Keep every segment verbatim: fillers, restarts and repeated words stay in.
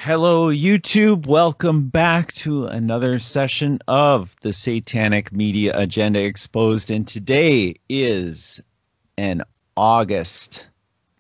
Hello, YouTube. Welcome back to another session of the Satanic Media Agenda Exposed. And today is an August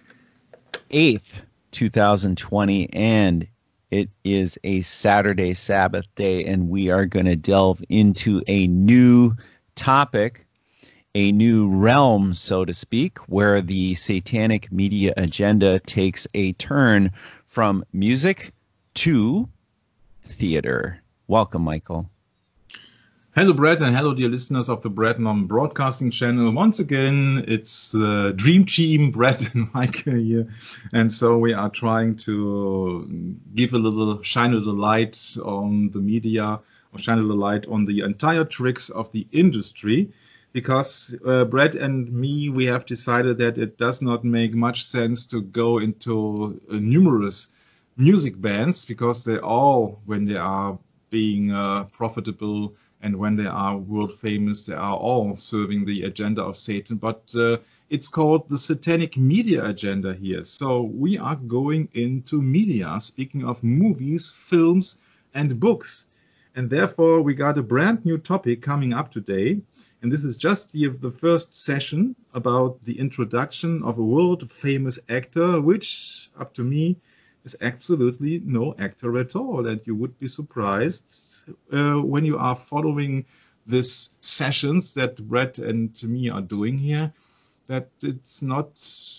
eighth, two thousand twenty, and it is a Saturday Sabbath day, and we are going to delve into a new topic, a new realm, so to speak, where the Satanic Media Agenda takes a turn from music to theater. Welcome, Michael. Hello, Brett, and hello, dear listeners of the Brett Mom Broadcasting Channel. Once again, it's the Dream Team, Brett and Michael here. And so we are trying to give a little, shine a little light on the media, or shine a little light on the entire tricks of the industry. Because uh, Brett and me, we have decided that it does not make much sense to go into uh, numerous music bands, because they all, when they are being uh, profitable and when they are world famous, they are all serving the agenda of Satan. But uh, it's called the Satanic Media Agenda here. So we are going into media, speaking of movies, films, and books. And therefore, we got a brand new topic coming up today. And this is just the, the first session about the introduction of a world famous actor, which, up to me, is absolutely no actor at all. And you would be surprised uh, when you are following these sessions that Brett and me are doing here, that it's not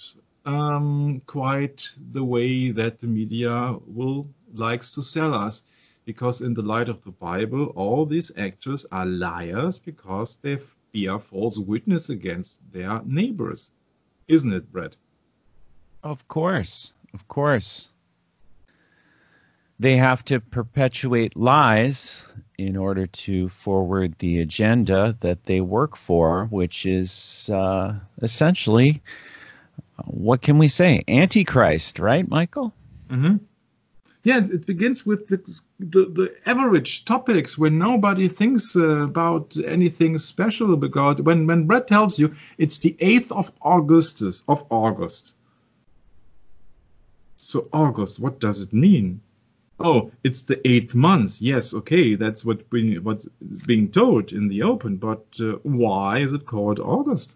um, quite the way that the media will likes to sell us. Because in the light of the Bible, all these actors are liars because they bear false witness against their neighbors. Isn't it, Brett? Of course, of course. They have to perpetuate lies in order to forward the agenda that they work for, which is uh, essentially, what can we say? Antichrist, right, Michael? Mm-hmm. Yeah, it begins with the, the, the average topics when nobody thinks uh, about anything special. Because when, when Brett tells you it's the eighth of August, of August. So August, what does it mean? Oh, it's the eighth month. Yes, okay, that's what we, what's being told in the open. But uh, why is it called August?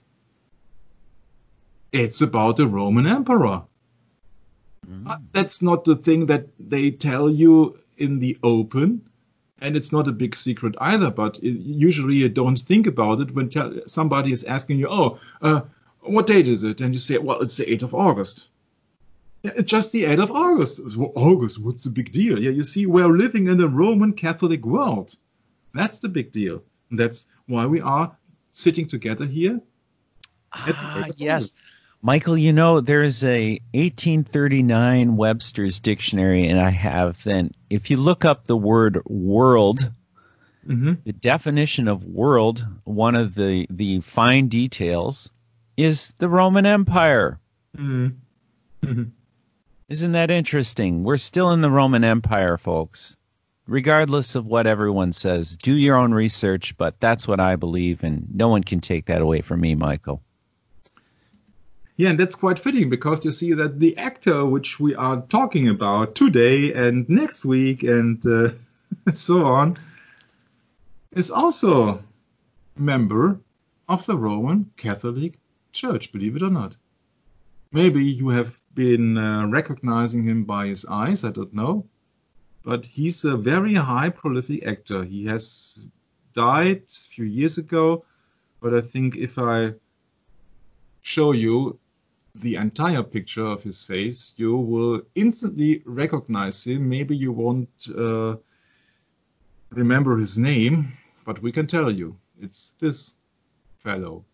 It's about the Roman Emperor. Mm. Uh, that's not the thing that they tell you in the open. And it's not a big secret either. But it, usually you don't think about it when tell, somebody is asking you, oh, uh, what date is it? And you say, well, it's the eighth of August. Yeah, it's just the eighth of August. August, what's the big deal? Yeah, you see, we're living in a Roman Catholic world. That's the big deal. And that's why we are sitting together here. Ah, yes. Michael, you know, there's a eighteen thirty-nine Webster's dictionary, and I have then, if you look up the word world, mm-hmm. the definition of world, one of the, the fine details is the Roman Empire. Mm-hmm. Mm-hmm. Isn't that interesting? We're still in the Roman Empire, folks. Regardless of what everyone says, do your own research, but that's what I believe, and no one can take that away from me, Michael. Yeah, and that's quite fitting, because you see that the actor which we are talking about today and next week and uh, so on is also a member of the Roman Catholic Church, believe it or not. Maybe you have been uh, recognizing him by his eyes, I don't know. But he's a very high prolific actor. He has died a few years ago, but I think if I show you the entire picture of his face, you will instantly recognize him. Maybe you won't uh, remember his name, but we can tell you. It's this fellow.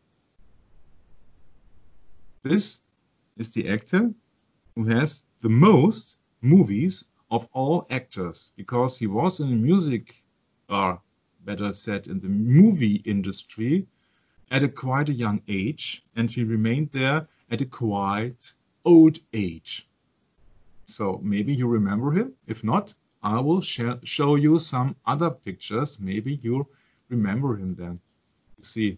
This is the actor who has the most movies of all actors, because he was in the music, or better said, in the movie industry at a quite a young age, and he remained there at a quite old age. So maybe you remember him. If not, I will share, show you some other pictures. Maybe you remember him then. You see,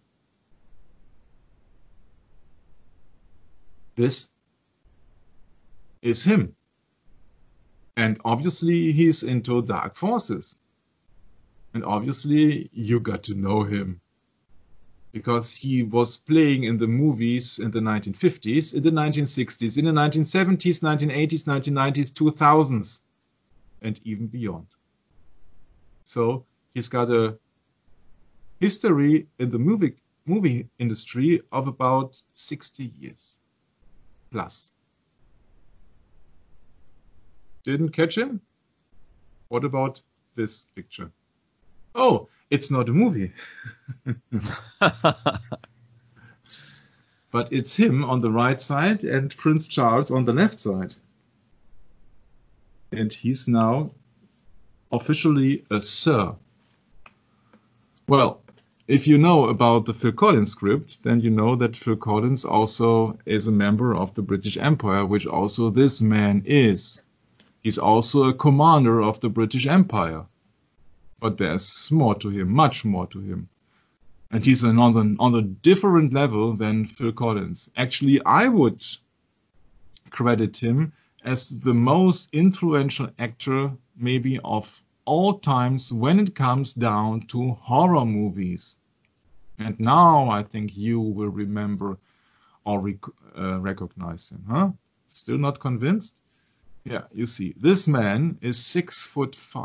this is him. And obviously he's into dark forces. And obviously you got to know him, because he was playing in the movies in the nineteen fifties, in the nineteen sixties, in the nineteen seventies, nineteen eighties, nineteen nineties, two thousands, and even beyond. So he's got a history in the movie movie industry of about sixty years plus. Didn't catch him? What about this picture? Oh, it's not a movie. But it's him on the right side and Prince Charles on the left side. And he's now officially a Sir. Well, if you know about the Phil Collins script, then you know that Phil Collins also is a member of the British Empire, which also this man is. He's also a commander of the British Empire. But there's more to him, much more to him. And he's on, on, on a different level than Phil Collins. Actually, I would credit him as the most influential actor maybe of all times when it comes down to horror movies. And now I think you will remember or rec uh, recognize him, huh? Still not convinced? Yeah, you see, this man is six foot five.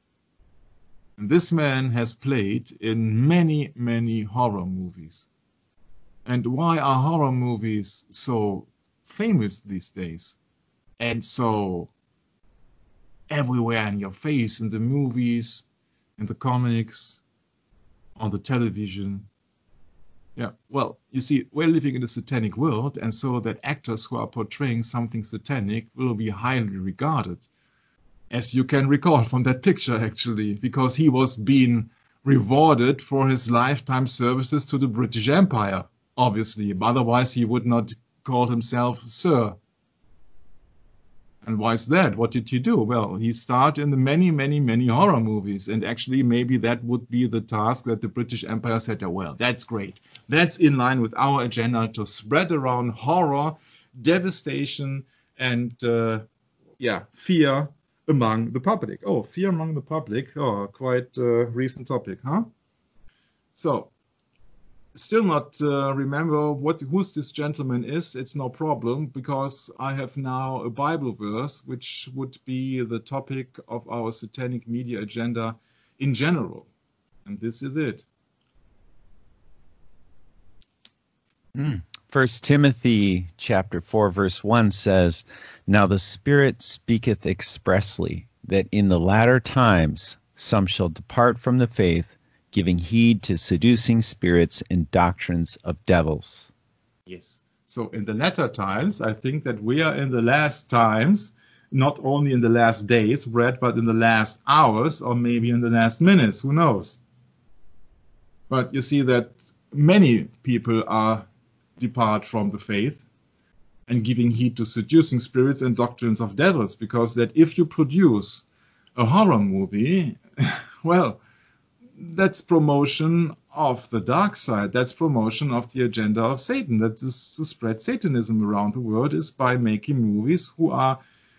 And this man has played in many, many horror movies. And why are horror movies so famous these days? And so everywhere in your face, in the movies, in the comics, on the television. Yeah, well, you see, we're living in a satanic world, and so that actors who are portraying something satanic will be highly regarded. As you can recall from that picture, actually, because he was being rewarded for his lifetime services to the British Empire, obviously. Otherwise, he would not call himself Sir. And why is that? What did he do? Well, he starred in the many, many, many horror movies. And actually, maybe that would be the task that the British Empire said, oh, well, that's great. That's in line with our agenda to spread around horror, devastation, and, uh, yeah, fear among the public. Oh, fear among the public. Oh, quite a recent topic, huh? So, still not uh, remember what who's this gentleman is. It's no problem, because I have now a Bible verse which would be the topic of our Satanic Media Agenda in general. And this is it. Mm. First Timothy chapter four verse one says, "Now the Spirit speaketh expressly, that in the latter times some shall depart from the faith, giving heed to seducing spirits and doctrines of devils." Yes. So in the latter times, I think that we are in the last times, not only in the last days, Brett, but in the last hours, or maybe in the last minutes, who knows? But you see that many people are depart from the faith and giving heed to seducing spirits and doctrines of devils, because that if you produce a horror movie, well, that's promotion of the dark side. That's promotion of the agenda of Satan. That is to spread Satanism around the world, is by making movies who are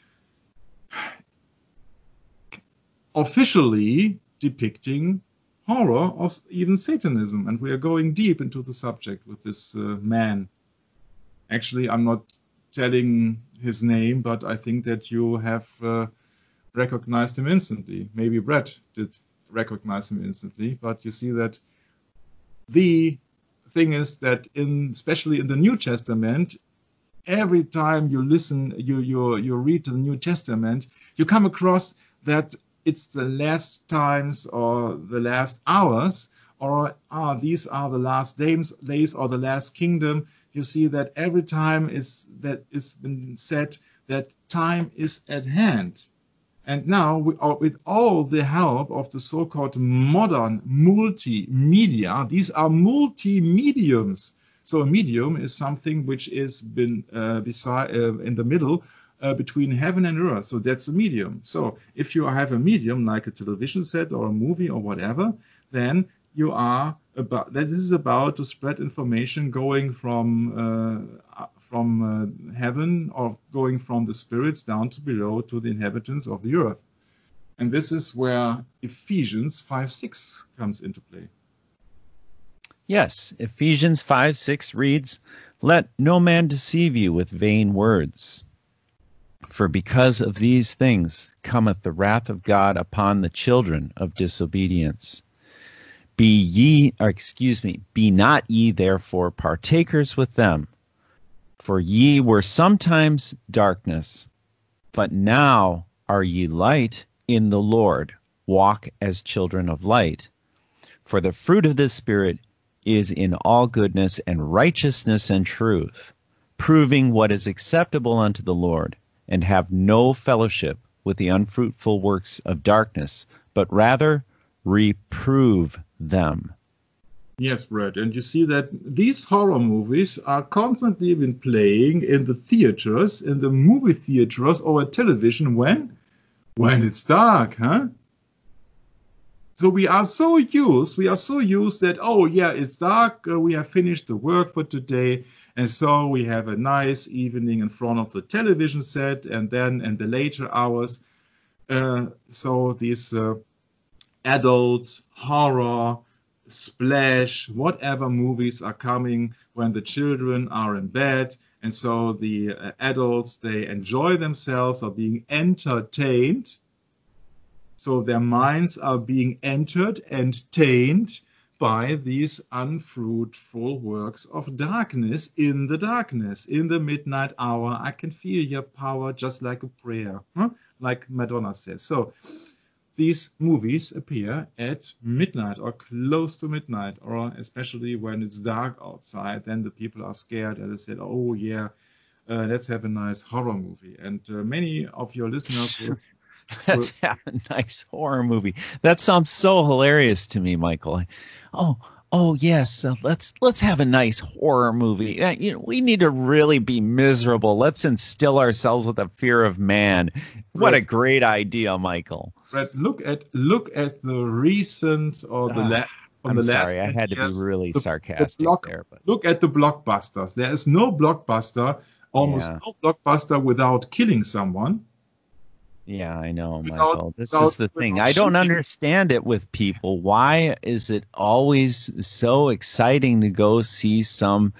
officially depicting horror or even Satanism. And we are going deep into the subject with this uh, man. Actually, I'm not telling his name, but I think that you have uh, recognized him instantly. Maybe Brett did recognize him instantly, but you see that the thing is that in especially in the New Testament, every time you listen, you you you read the New Testament, you come across that it's the last times or the last hours, or ah, these are the last days, days or the last kingdom. You see that every time is that is been said that time is at hand. And now, with all the help of the so-called modern multimedia, these are multi-mediums. So a medium is something which is been uh, beside, uh, in the middle uh, between heaven and earth. So that's a medium. So if you have a medium like a television set or a movie or whatever, then you are about, that this is about to spread information going from uh, from uh, heaven, or going from the spirits down to below to the inhabitants of the earth. And this is where Ephesians five six comes into play. Yes, Ephesians five six reads, "Let no man deceive you with vain words. For because of these things cometh the wrath of God upon the children of disobedience. Be ye, or excuse me, be not ye therefore partakers with them. For ye were sometimes darkness, but now are ye light in the Lord. Walk as children of light. For the fruit of the Spirit is in all goodness and righteousness and truth, proving what is acceptable unto the Lord, and have no fellowship with the unfruitful works of darkness, but rather reprove them." Yes, Brett, and you see that these horror movies are constantly been playing in the theaters, in the movie theaters, or at television when? When it's dark, huh? So we are so used, we are so used that, oh yeah, it's dark, uh, we have finished the work for today, and so we have a nice evening in front of the television set, and then in the later hours, uh, so these uh, adult, horror, splash, whatever movies are coming when the children are in bed, and so the uh, adults, they enjoy themselves, are being entertained. So their minds are being entered and tainted by these unfruitful works of darkness in the darkness, in the midnight hour. I can feel your power just like a prayer, huh? Like Madonna says. So these movies appear at midnight or close to midnight, or especially when it's dark outside, then the people are scared and they said, oh yeah, uh, let's have a nice horror movie. And uh, many of your listeners will Let's have a nice horror movie. That sounds so hilarious to me, Michael. Oh, oh yes. Uh, let's let's have a nice horror movie. Uh, you know, we need to really be miserable. Let's instill ourselves with a fear of man. What Right. a great idea, Michael. Right. Look at look at the recent or the Ah, last. From I'm the sorry, last I had to be years, really the, the sarcastic block, there, but look at the blockbusters. There is no blockbuster, almost yeah. no blockbuster without killing someone. Yeah, I know, Without, Michael. This without, is the thing. without I don't shooting. understand it with people. Why is it always so exciting to go see some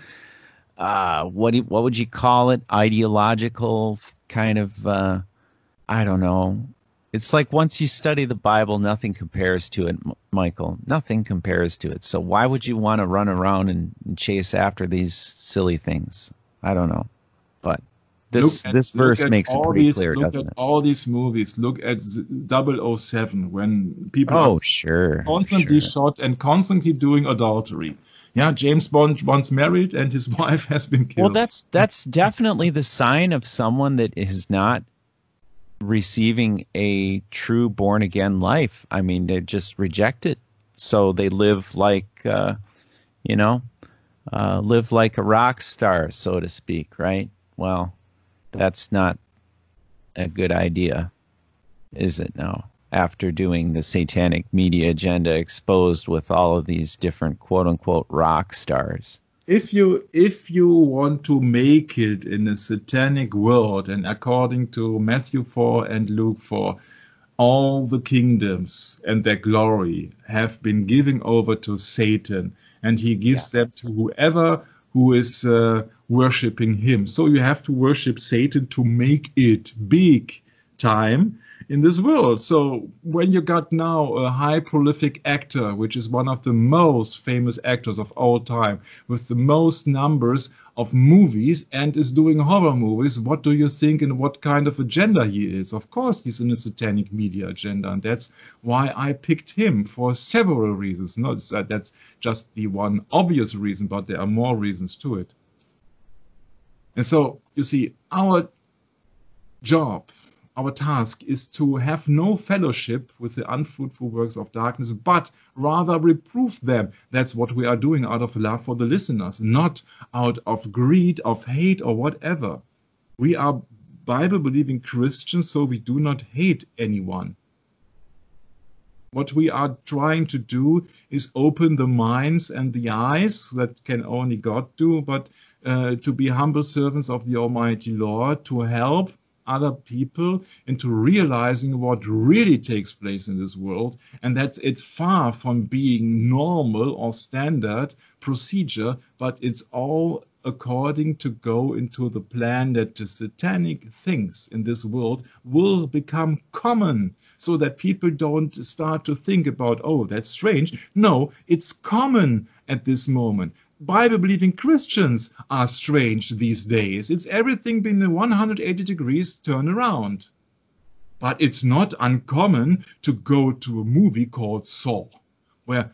uh what do you, what would you call it? Ideological kind of uh I don't know. It's like once you study the Bible, nothing compares to it, M- Michael. Nothing compares to it. So why would you want to run around and, and chase after these silly things? I don't know. But this Look at, this look verse at makes it all pretty these, clear, look doesn't at it? all these movies. Look at double oh seven when people are Oh, sure, constantly sure. shot and constantly doing adultery. Yeah, James Bond once married and his wife has been Well, killed. that's that's definitely the sign of someone that is not receiving a true born again life. I mean, they just reject it, so they live like uh, you know, uh, live like a rock star, so to speak. Right? Well, that's not a good idea, is it? Now, after doing the Satanic Media Agenda exposed with all of these different quote unquote rock stars. If you if you want to make it in a satanic world, and according to Matthew four and Luke four, all the kingdoms and their glory have been given over to Satan, and he gives Yeah. them to whoever who is uh, worshiping him. So you have to worship Satan to make it big time in this world. So when you got now a high prolific actor, which is one of the most famous actors of all time, with the most numbers of movies and is doing horror movies, what do you think and what kind of agenda he is? Of course, he's in a satanic media agenda, and that's why I picked him for several reasons. Not that that's just the one obvious reason, but there are more reasons to it. And so, you see, our job, our task is to have no fellowship with the unfruitful works of darkness, but rather reprove them. That's what we are doing out of love for the listeners, not out of greed, of hate, or whatever. We are Bible-believing Christians, so we do not hate anyone. What we are trying to do is open the minds and the eyes, that can only God do, but uh, to be humble servants of the Almighty Lord, to help other people into realizing what really takes place in this world, and that's it's far from being normal or standard procedure, but it's all according to go into the plan that the satanic things in this world will become common, so that people don't start to think about, oh, that's strange. No, it's common at this moment. Bible-believing Christians are strange these days. It's everything been a one hundred eighty degrees turn around. But it's not uncommon to go to a movie called Saw, where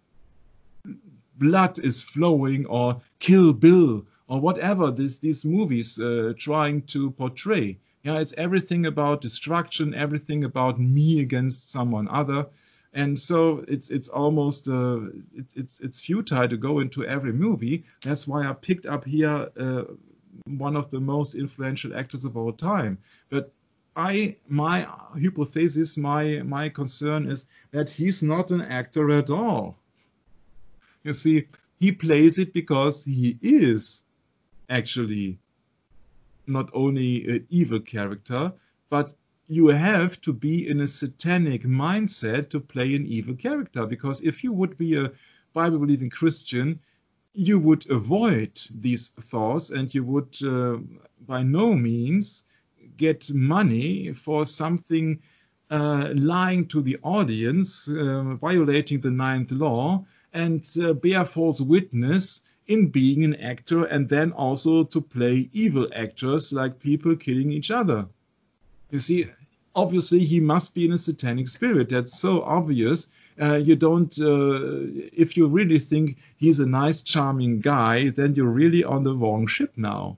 blood is flowing, or Kill Bill, or whatever this, these movies uh, trying to portray. Yeah, it's everything about destruction, everything about me against someone other. And so it's it's almost uh, it's it's it's futile to go into every movie. That's why I picked up here uh, one of the most influential actors of our time. But I my hypothesis, my my concern is that he's not an actor at all. You see, he plays it because he is actually not only an evil character, but you have to be in a satanic mindset to play an evil character. Because if you would be a Bible-believing Christian, you would avoid these thoughts, and you would uh, by no means get money for something uh, lying to the audience, uh, violating the ninth law, and uh, bear false witness in being an actor, and then also to play evil actors like people killing each other. You see, obviously he must be in a satanic spirit. That's so obvious. Uh, you don't, uh, if you really think he's a nice, charming guy, then you're really on the wrong ship now.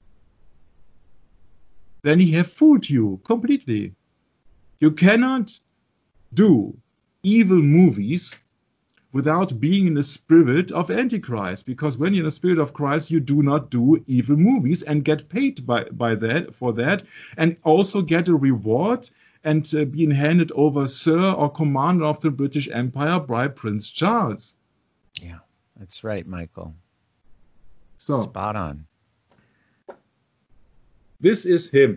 Then he have fooled you completely. You cannot do evil movies without being in the spirit of Antichrist, because when you're in the spirit of Christ, you do not do evil movies and get paid by, by that for that, and also get a reward and uh, being handed over Sir or Commander of the British Empire by Prince Charles. Yeah, that's right, Michael. So spot on. This is him.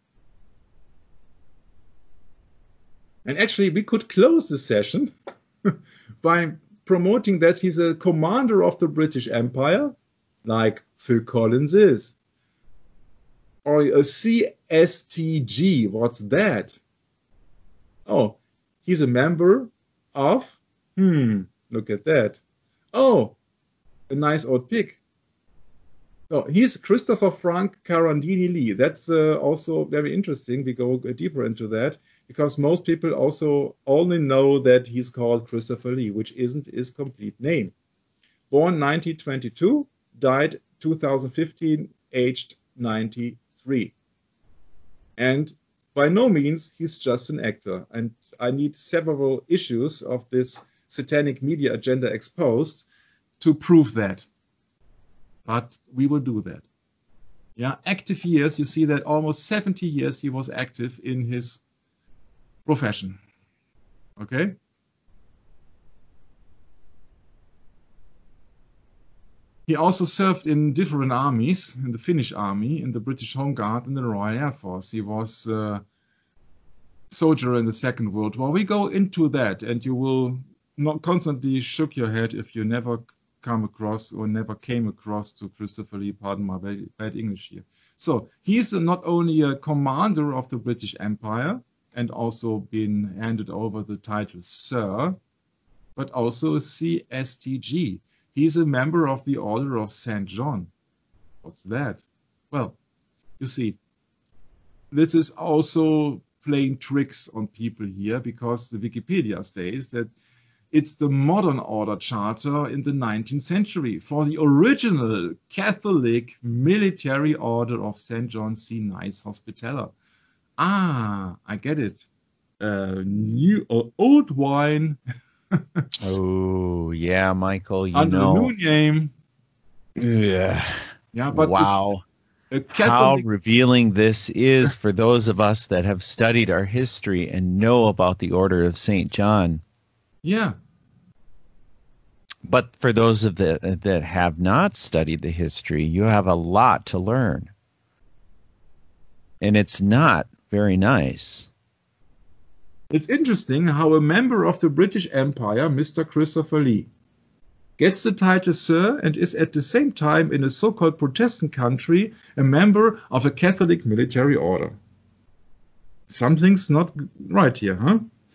And actually, we could close the session by promoting that he's a commander of the British Empire, like Phil Collins is. Or a C S T G, what's that? Oh, he's a member of, hmm, look at that. Oh, a nice old pig. Oh, he's Christopher Frank Carandini Lee. That's uh, also very interesting. We go deeper into that, because most people also only know that he's called Christopher Lee, which isn't his complete name. Born nineteen twenty-two, died two thousand fifteen, aged ninety-three. And by no means he's just an actor. And I need several issues of this Satanic Media Agenda exposed to prove that. But we will do that. Yeah, active years, you see that almost seventy years he was active in his profession. Okay? He also served in different armies, in the Finnish army, in the British Home Guard, and the Royal Air Force. He was a soldier in the Second World War. We go into that, and you will not constantly shook your head if you never come across or never came across to Christopher Lee, pardon my bad, bad English here. So he's not only a commander of the British Empire and also been handed over the title Sir, but also a C S T G. He's a member of the Order of Saint John. What's that? Well, you see, this is also playing tricks on people here, because the Wikipedia states that it's the modern order charter in the nineteenth century for the original Catholic military order of Saint John Sea Knights Hospitaller. Ah, I get it. Uh, new or uh, old wine. Oh, yeah, Michael, you under know. a new name. Yeah. Yeah, but wow. A Catholic... How revealing this is for those of us that have studied our history and know about the Order of Saint John. Yeah. But for those of the that have not studied the history, you have a lot to learn. And it's not very nice. It's interesting how a member of the British Empire, Mister Christopher Lee, gets the title Sir and is at the same time in a so-called Protestant country a member of a Catholic military order. Something's not right here, huh?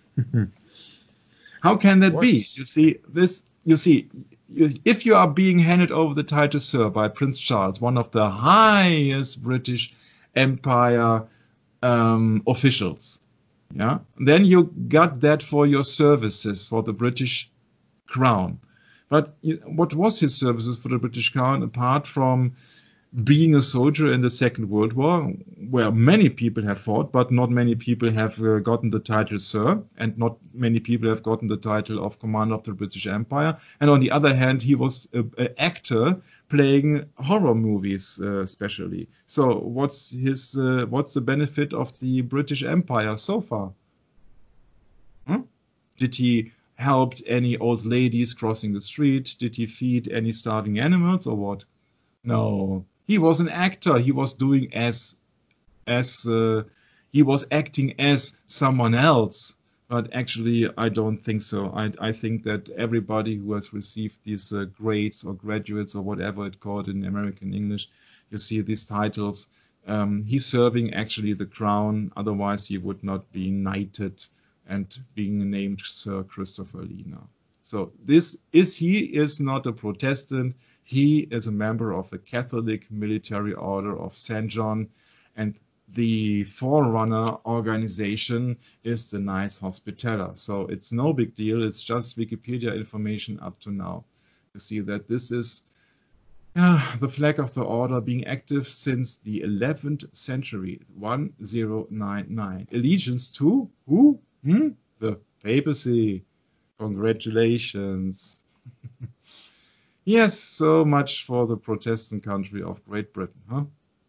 How can that be? You see, this. You see, if you are being handed over the title Sir by Prince Charles, one of the highest British Empire um, officials, yeah, then you got that for your services for the British Crown. But what was his services for the British Crown apart from being a soldier in the Second World War, where many people have fought, but not many people have uh, gotten the title Sir, and not many people have gotten the title of Commander of the British Empire. And on the other hand, he was an actor playing horror movies, uh, especially. So what's his? Uh, what's the benefit of the British Empire so far? Hmm? Did he helped any old ladies crossing the street? Did he feed any starving animals or what? No. He was an actor. He was doing as, as uh, he was acting as someone else. But actually, I don't think so. I, I think that everybody who has received these uh, grades or graduates or whatever it's called in American English, you see these titles, um, he's serving actually the crown. Otherwise, he would not be knighted and being named Sir Christopher Lee now. So this is, he is not a Protestant. He is a member of the Catholic Military Order of Saint John, and the forerunner organization is the Knights Hospitaller. So it's no big deal. It's just Wikipedia information up to now. You see that this is uh, the flag of the order being active since the eleventh century, one thousand ninety-nine. Allegiance to who? Hmm? The papacy. Congratulations. Yes, so much for the Protestant country of Great Britain, huh?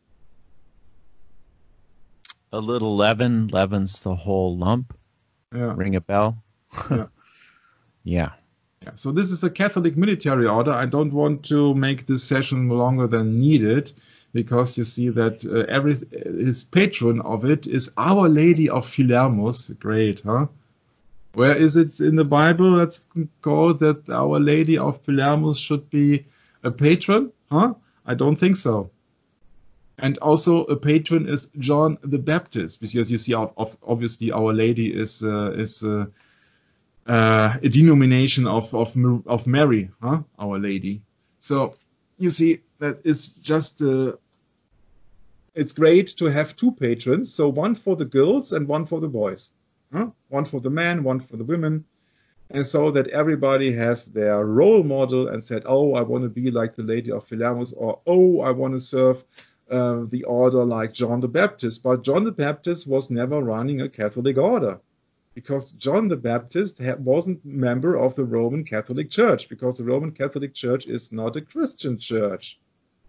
A little leaven leavens the whole lump. Yeah. Ring a bell. Yeah. Yeah. Yeah. So this is a Catholic military order. I don't want to make this session longer than needed, because you see that uh, every his patron of it is Our Lady of Philermus. Great, huh? Where is it in the Bible that's called that Our Lady of Philermus should be a patron? Huh? I don't think so. And also a patron is John the Baptist, because you see, obviously Our Lady is uh, is uh, uh, a denomination of of of Mary, huh? Our Lady. So you see that is just. Uh, it's great to have two patrons, so one for the girls and one for the boys. Huh? One for the men, one for the women, and so that everybody has their role model and said, oh, I want to be like the Lady of Philermus, or oh, I want to serve uh, the order like John the Baptist. But John the Baptist was never running a Catholic order, because John the Baptist wasn't a member of the Roman Catholic Church, because the Roman Catholic Church is not a Christian church.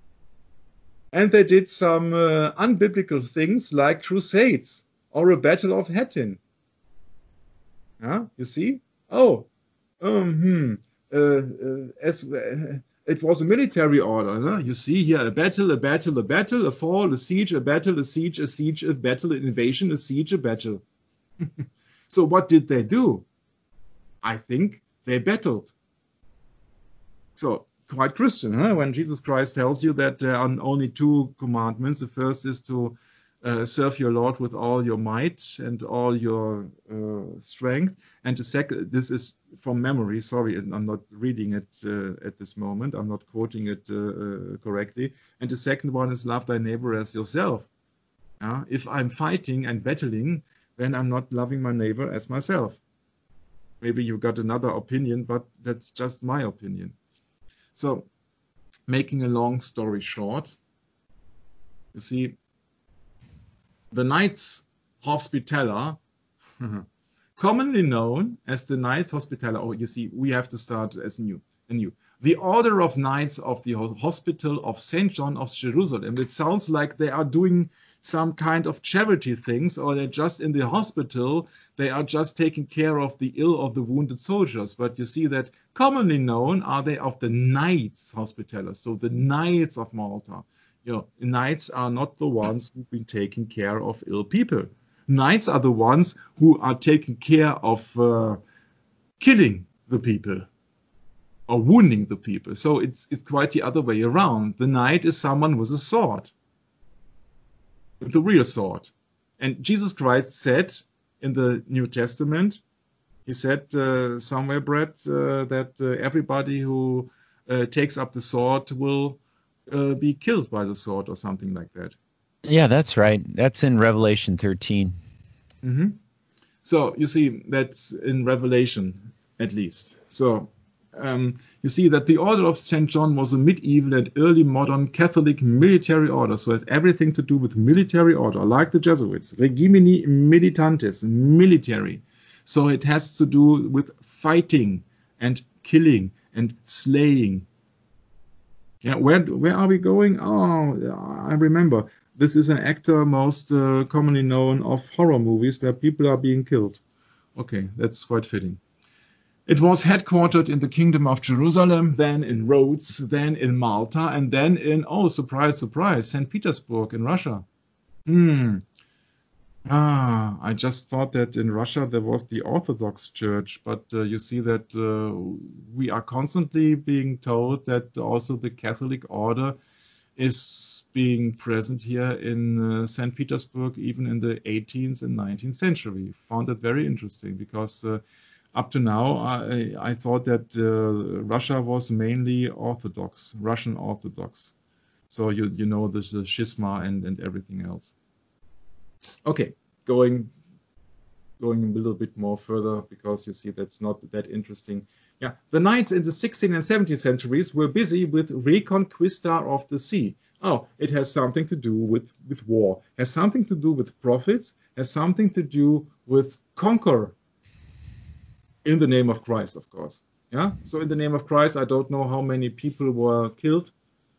And they did some uh, unbiblical things like crusades or a Battle of Hattin. Huh? You see? Oh, um, hmm. uh, uh, as, uh, it was a military order. Huh? You see here a battle, a battle, a battle, a fall, a siege, a battle, a siege, a siege, a battle, an invasion, a siege, a battle. So what did they do? I think they battled. So quite Christian, huh? When Jesus Christ tells you that there are only two commandments. The first is to Uh, serve your Lord with all your might and all your uh, strength. And the second, this is from memory, sorry, I'm not reading it uh, at this moment. I'm not quoting it uh, uh, correctly. And the second one is love thy neighbor as yourself. Uh, if I'm fighting and battling, then I'm not loving my neighbor as myself. Maybe you got another opinion, but that's just my opinion. So, making a long story short, you see, the Knights Hospitaller, commonly known as the Knights Hospitaller. Oh, you see, we have to start as new. Anew. The Order of Knights of the Hospital of Saint John of Jerusalem. It sounds like they are doing some kind of charity things, or they're just in the hospital, they are just taking care of the ill, of the wounded soldiers. But you see that commonly known are they of the Knights Hospitallers, so the Knights of Malta. You know, knights are not the ones who've been taking care of ill people. Knights are the ones who are taking care of uh, killing the people or wounding the people. So it's it's quite the other way around. The knight is someone with a sword, with a real sword. And Jesus Christ said in the New Testament, he said uh, somewhere, Brett, uh, that uh, everybody who uh, takes up the sword will uh, be killed by the sword or something like that. Yeah, that's right. That's in Revelation thirteen. Mm-hmm. So you see, that's in Revelation at least. So um, you see that the Order of Saint John was a medieval and early modern Catholic military order. So it's everything to do with military order, like the Jesuits. Regimini militantes, military. So it has to do with fighting and killing and slaying. Yeah, where where are we going? Oh, I remember. This is an actor most uh, commonly known of horror movies where people are being killed. Okay, that's quite fitting. It was headquartered in the Kingdom of Jerusalem, then in Rhodes, then in Malta, and then in, oh, surprise, surprise, Saint Petersburg in Russia. Hmm. Ah, I just thought that in Russia there was the Orthodox Church, but uh, you see that uh, we are constantly being told that also the Catholic order is being present here in uh, Saint Petersburg, even in the eighteenth and nineteenth century. Found that very interesting because uh, up to now I, I thought that uh, Russia was mainly Orthodox, Russian Orthodox. So you you know there's the schisma and, and everything else. Okay, going going a little bit more further because you see that's not that interesting. Yeah, the knights in the sixteenth and seventeenth centuries were busy with reconquista of the sea. Oh, it has something to do with, with war, has something to do with profits, has something to do with conquer in the name of Christ, of course. Yeah, so in the name of Christ, I don't know how many people were killed,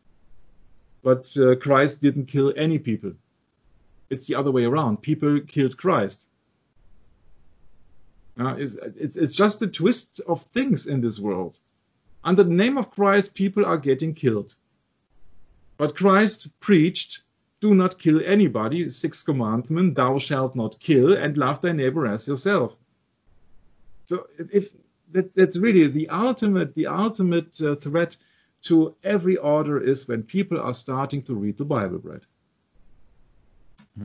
but uh, Christ didn't kill any people. It's the other way around. People killed Christ. Uh, it's, it's, it's just a twist of things in this world. Under the name of Christ, people are getting killed. But Christ preached, do not kill anybody, sixth commandment, thou shalt not kill, and love thy neighbor as yourself. So if that, that's really the ultimate, the ultimate uh, threat to every order is when people are starting to read the Bible, Brett. Hmm.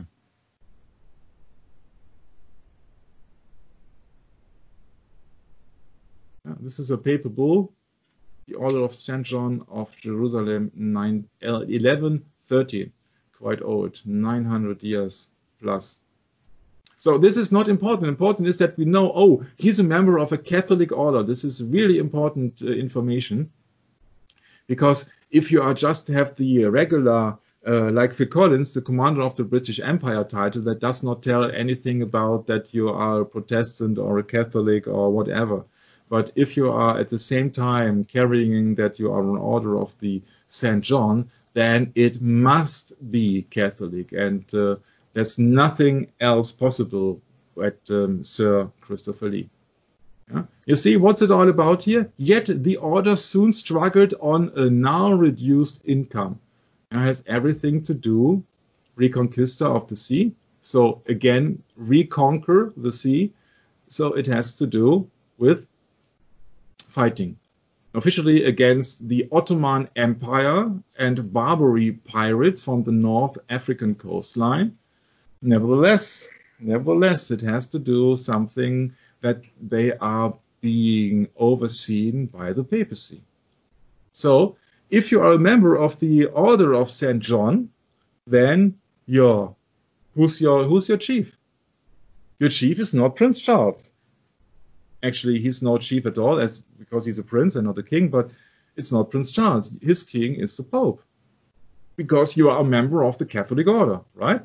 Yeah, this is a papal bull. The Order of Saint John of Jerusalem, eleven thirteen, quite old, nine hundred years plus. So this is not important. Important is that we know, oh, he's a member of a Catholic order. This is really important uh, information. Because if you are just have the regular, uh, like Phil Collins, the commander of the British Empire title, that does not tell anything about that you are a Protestant or a Catholic or whatever. But if you are at the same time carrying that you are an order of the Saint John, then it must be Catholic. And uh, there's nothing else possible at um, Sir Christopher Lee. Yeah? You see, what's it all about here? Yet the order soon struggled on a now reduced income. It has everything to do, reconquista of the sea. So again, reconquer the sea. So it has to do with fighting, officially against the Ottoman Empire and Barbary pirates from the North African coastline. Nevertheless, nevertheless, it has to do something that they are being overseen by the papacy. So, if you are a member of the Order of Saint John, then you're, who's your who's your chief? Your chief is not Prince Charles. Actually, he's no chief at all, as because he's a prince and not a king, but it's not Prince Charles. His king is the Pope. Because you are a member of the Catholic order, right?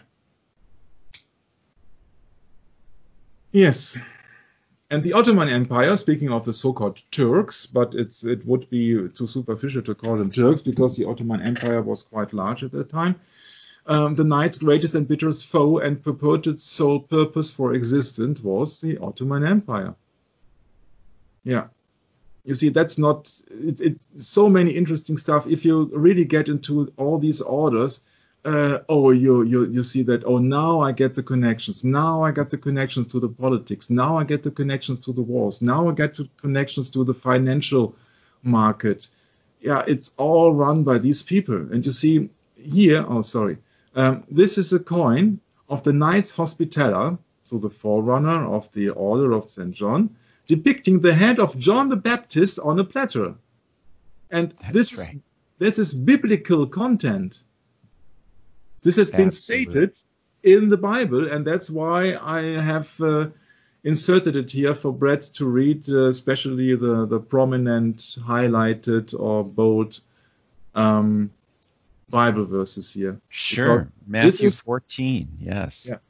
Yes. And the Ottoman Empire, speaking of the so-called Turks, but it's it would be too superficial to call them Turks because the Ottoman Empire was quite large at that time. um, the night's greatest and bitterest foe and purported sole purpose for existence was the Ottoman Empire. Yeah. You see, that's not, it's it, so many interesting stuff. If you really get into all these orders, uh, oh, you, you, you see that, oh, now I get the connections. Now I get the connections to the politics. Now I get the connections to the wars. Now I get the connections to the financial market. Yeah, it's all run by these people. And you see here, oh, sorry, um, this is a coin of the Knights Hospitaller, so the forerunner of the Order of Saint John, depicting the head of John the Baptist on a platter. And That's this right. is, this is biblical content. This has been Absolutely. stated in the Bible, and that's why I have uh, inserted it here for Brett to read, uh, especially the, the prominent, highlighted, or bold um, Bible verses here. Sure. Because Matthew is, fourteen. Yes. Yeah.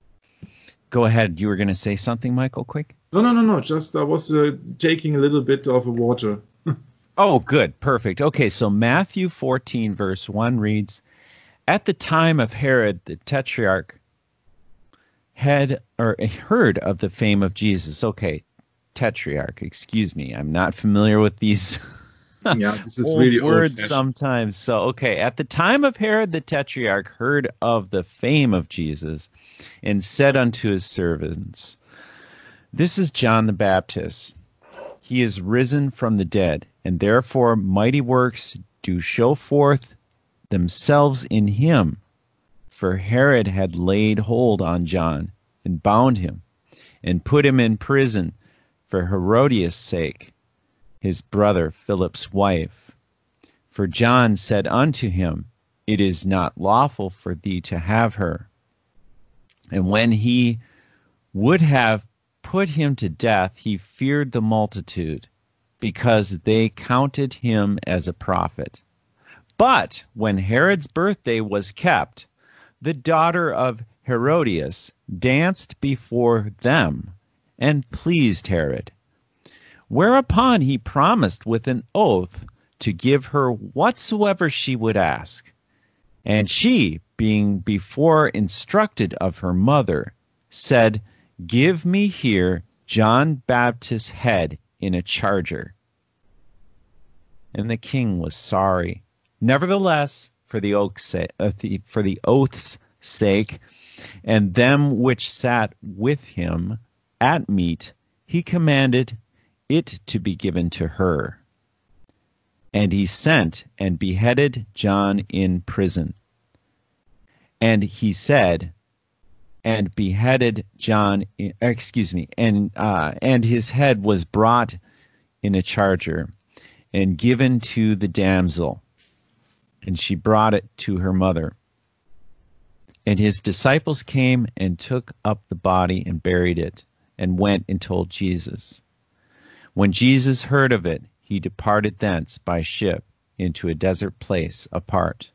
Go ahead. You were going to say something, Michael, quick? No, no, no, no. Just I was uh, taking a little bit of water. Oh, good. Perfect. Okay, so Matthew fourteen, verse one reads, At the time of Herod the Tetrarch had or heard of the fame of Jesus. Okay, Tetrarch, excuse me. I'm not familiar with these Yeah, this is old really words old-fashioned. sometimes. So, okay, at the time of Herod the Tetrarch heard of the fame of Jesus and said unto his servants, This is John the Baptist. He is risen from the dead, and therefore mighty works do show forth themselves in him. For Herod had laid hold on John, and bound him, and put him in prison for Herodias' sake, his brother Philip's wife. For John said unto him, It is not lawful for thee to have her. And when he would have put him to death, he feared the multitude, because they counted him as a prophet. But when Herod's birthday was kept, the daughter of Herodias danced before them, and pleased Herod. Whereupon he promised with an oath to give her whatsoever she would ask. And she, being before instructed of her mother, said, Give me here John Baptist's head in a charger. And the king was sorry. Nevertheless, for the oath's sake, uh, the, for the oath's sake, and them which sat with him at meat, he commanded it to be given to her. And he sent and beheaded John in prison. And he said, and beheaded John, excuse me, and uh, and his head was brought in a charger and given to the damsel, and she brought it to her mother. And his disciples came and took up the body and buried it, and went and told Jesus. When Jesus heard of it, he departed thence by ship into a desert place apart.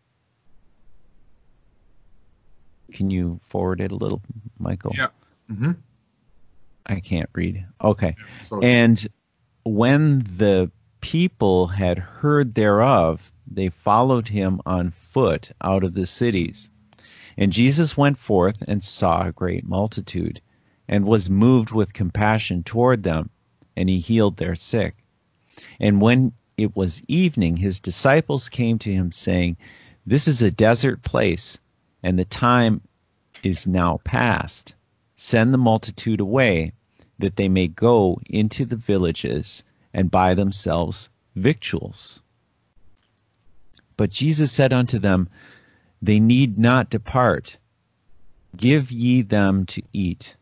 Can you forward it a little, Michael? Yeah. Mm-hmm. I can't read. Okay. Sorry. And when the people had heard thereof, they followed him on foot out of the cities. And Jesus went forth and saw a great multitude, and was moved with compassion toward them, and he healed their sick. And when it was evening, his disciples came to him, saying, This is a desert place, and the time is now past. Send the multitude away, that they may go into the villages and buy themselves victuals. But Jesus said unto them, They need not depart. Give ye them to eat.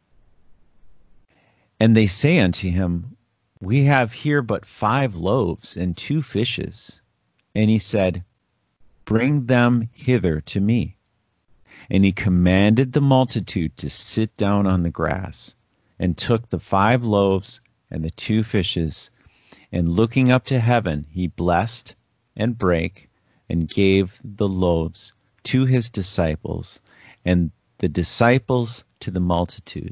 And they say unto him, We have here but five loaves and two fishes. And he said, Bring them hither to me. And he commanded the multitude to sit down on the grass, and took the five loaves and the two fishes, and looking up to heaven, he blessed and brake, and gave the loaves to his disciples, and the disciples to the multitude.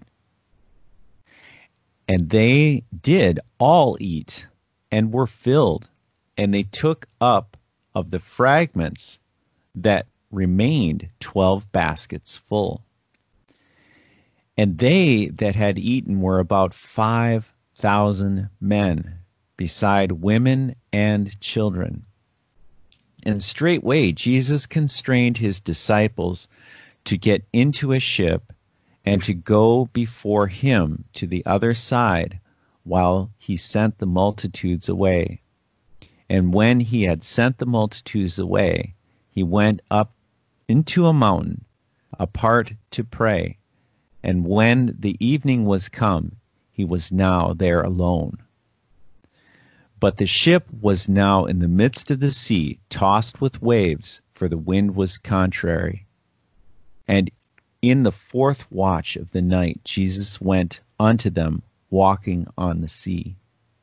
And they did all eat, and were filled, and they took up of the fragments that remained twelve baskets full. And they that had eaten were about five thousand men, beside women and children. And straightway Jesus constrained his disciples to get into a ship and to go before him to the other side, while he sent the multitudes away. And when he had sent the multitudes away, he went up into a mountain apart to pray. And when the evening was come, he was now there alone. But the ship was now in the midst of the sea, tossed with waves, for the wind was contrary. And in the fourth watch of the night, Jesus went unto them, walking on the sea.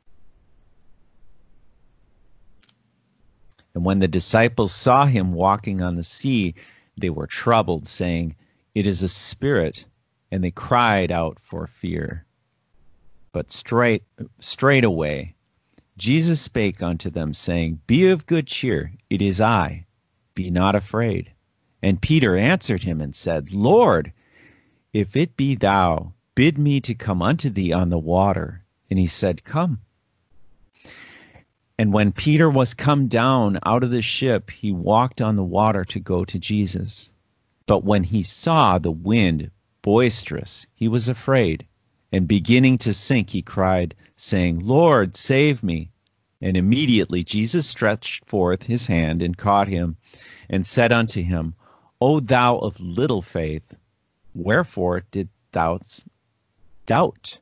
And when the disciples saw him walking on the sea, they were troubled, saying, It is a spirit. And they cried out for fear. But straight straightway Jesus spake unto them, saying, Be of good cheer, it is I, be not afraid. And Peter answered him and said, Lord, if it be thou, bid me to come unto thee on the water. And he said, Come. And when Peter was come down out of the ship, he walked on the water to go to Jesus. But when he saw the wind boisterous, he was afraid, and beginning to sink, he cried, saying, Lord, save me. And immediately Jesus stretched forth his hand and caught him, and said unto him, O thou of little faith, wherefore didst thou doubt?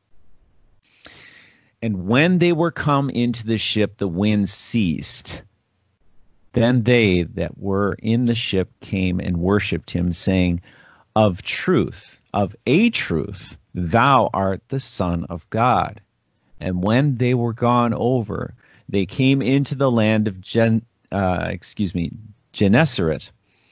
And when they were come into the ship, the wind ceased. Then they that were in the ship came and worshipped him, saying, Of truth, of a truth, thou art the Son of God. And when they were gone over, they came into the land of Gen, uh, excuse me, Gennesaret.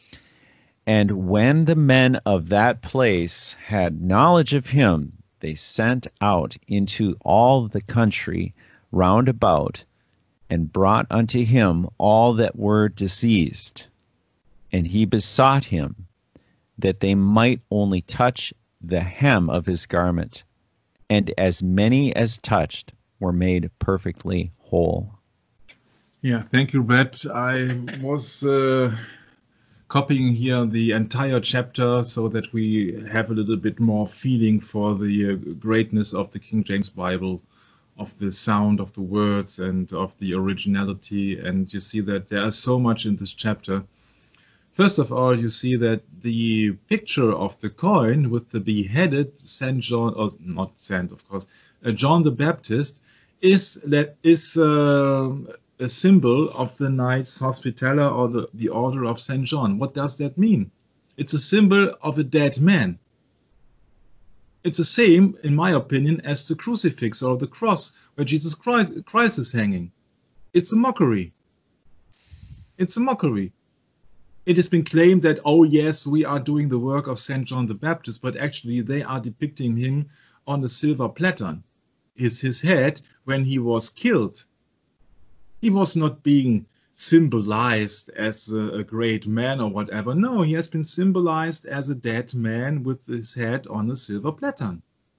And when the men of that place had knowledge of him, they sent out into all the country round about, and brought unto him all that were diseased. And he besought him that they might only touch the hem of his garment, and as many as touched were made perfectly whole. Yeah, thank you, Brett. I was uh, copying here the entire chapter so that we have a little bit more feeling for the uh, greatness of the King James Bible, of the sound of the words and of the originality. And you see that there is so much in this chapter. First of all, you see that the picture of the coin with the beheaded Saint John, or not Saint, of course, uh, John the Baptist, is that is uh, a symbol of the Knights Hospitaller, or the, the Order of Saint John. What does that mean? It's a symbol of a dead man. It's the same, in my opinion, as the crucifix or the cross where Jesus Christ, Christ is hanging. It's a mockery. It's a mockery. It has been claimed that, oh yes, we are doing the work of Saint John the Baptist, but actually they are depicting him on a silver platter. Is his head when he was killed. He was not being symbolized as a, a great man or whatever. No, he has been symbolized as a dead man with his head on a silver platter.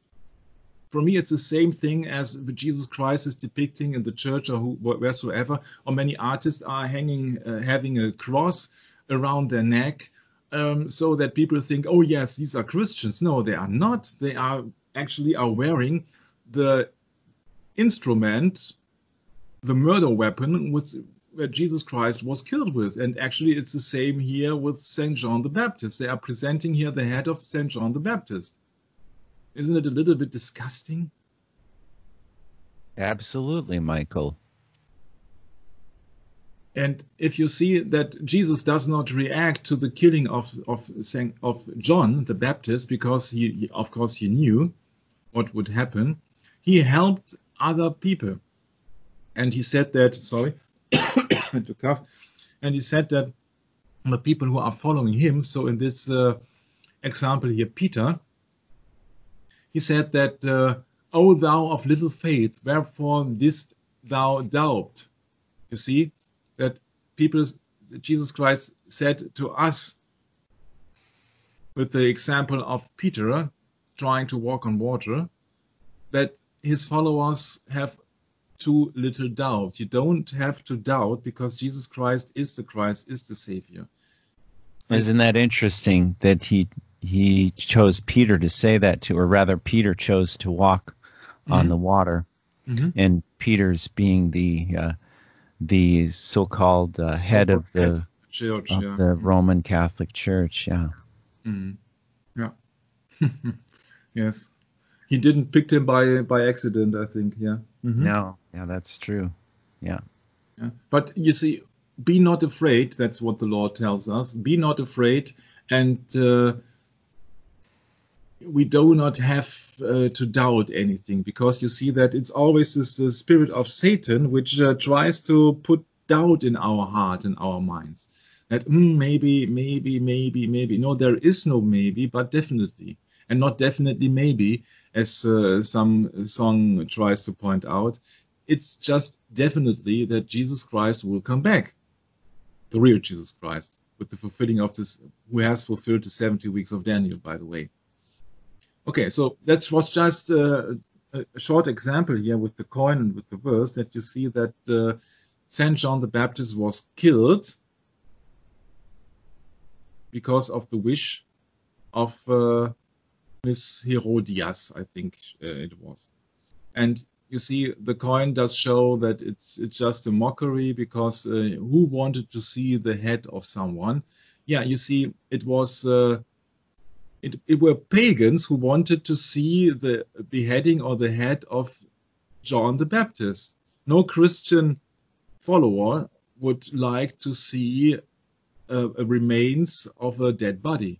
For me, it's the same thing as Jesus Christ is depicting in the church or who, wheresoever, or many artists are hanging, uh, having a cross around their neck, um, so that people think, oh yes, these are Christians. No, they are not. They are actually are wearing the instrument, the murder weapon with where Jesus Christ was killed with. And actually it's the same here with Saint John the Baptist. They are presenting here the head of Saint John the Baptist. Isn't it a little bit disgusting? Absolutely, Michael. And if you see that Jesus does not react to the killing of of Saint of John the Baptist, because he, he of course he knew what would happen, he helped other people. And he said that, sorry, to cough, and he said that the people who are following him, so in this uh, example here, Peter, he said that, uh, O thou of little faith, wherefore didst thou doubt? You see, that people Jesus Christ said to us with the example of Peter trying to walk on water, that his followers have too little doubt. You don't have to doubt because Jesus Christ is the Christ, is the Savior. Isn't that interesting that he he chose Peter to say that to, or rather Peter chose to walk mm-hmm. on the water, mm-hmm. and Peter's being the uh, the so-called uh, head of the Church, of yeah. the Roman Catholic Church. Yeah. Mm-hmm. Yeah. Yes. He didn't pick him by by accident, I think. Yeah. Mm-hmm. No. Yeah, that's true. Yeah. Yeah. But you see, be not afraid. That's what the Lord tells us. Be not afraid, and uh, we do not have uh, to doubt anything, because you see that it's always this uh, spirit of Satan which uh, tries to put doubt in our heart and our minds. That mm, maybe, maybe, maybe, maybe. No, there is no maybe, but definitely. And not definitely maybe, as uh, some song tries to point out. It's just definitely that Jesus Christ will come back. The real Jesus Christ, with the fulfilling of this, who has fulfilled the seventy weeks of Daniel, by the way. Okay, so that was just uh, a short example here with the coin and with the verse, that you see that uh, Saint John the Baptist was killed because of the wish of uh, Miss Herodias, I think uh, it was. And you see, the coin does show that it's, it's just a mockery, because uh, who wanted to see the head of someone? Yeah, you see, it was uh, it, it were pagans who wanted to see the beheading or the head of John the Baptist. No Christian follower would like to see uh, a remains of a dead body.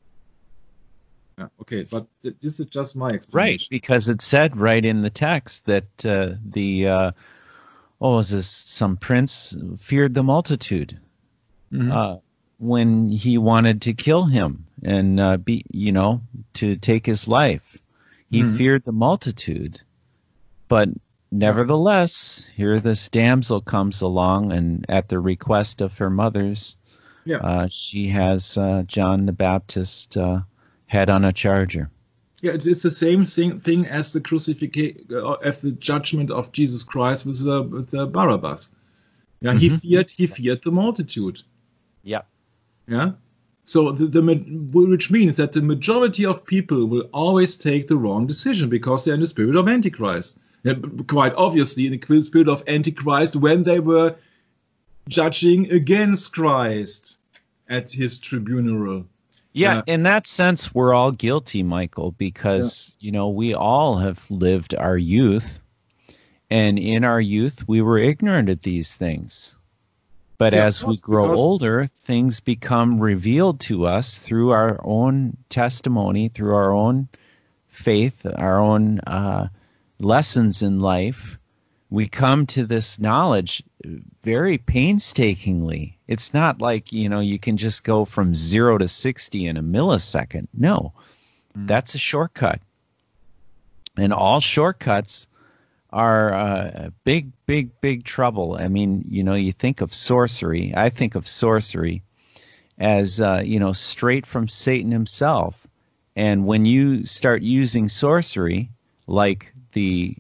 Yeah, okay, but th this is just my explanation. Right, because it said right in the text that uh, the, uh, oh, was this some prince feared the multitude mm-hmm. uh, when he wanted to kill him and uh, be, you know, to take his life. He mm-hmm. feared the multitude, but nevertheless, here this damsel comes along, and at the request of her mothers, yeah. uh, she has uh, John the Baptist uh, head on a charger. Yeah, it's, it's the same thing, thing as the crucifixion, uh, as the judgment of Jesus Christ with the, with the Barabbas. Yeah, mm-hmm. he feared he feared the multitude. Yeah, yeah. So the, the which means that the majority of people will always take the wrong decision because they're in the spirit of Antichrist. Yeah, quite obviously, in the spirit of Antichrist, when they were judging against Christ at his tribunal. Yeah, yeah, in that sense, we're all guilty, Michael, because, yeah. you know, we all have lived our youth, and in our youth, we were ignorant of these things. But yeah, as we grow because... older, things become revealed to us through our own testimony, through our own faith, our own uh, lessons in life. We come to this knowledge very painstakingly. It's not like, you know, you can just go from zero to sixty in a millisecond. No, mm. that's a shortcut. And all shortcuts are uh, big, big, big trouble. I mean, you know, you think of sorcery. I think of sorcery as, uh, you know, straight from Satan himself. And when you start using sorcery, like the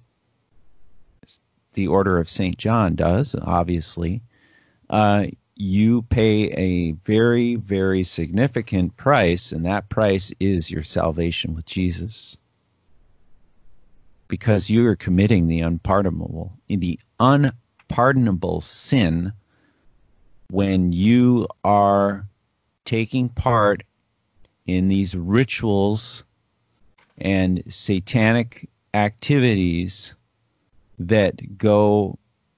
the Order of Saint John does, obviously, uh, you pay a very, very significant price, and that price is your salvation with Jesus. Because you are committing the unpardonable, the unpardonable sin when you are taking part in these rituals and satanic activities that go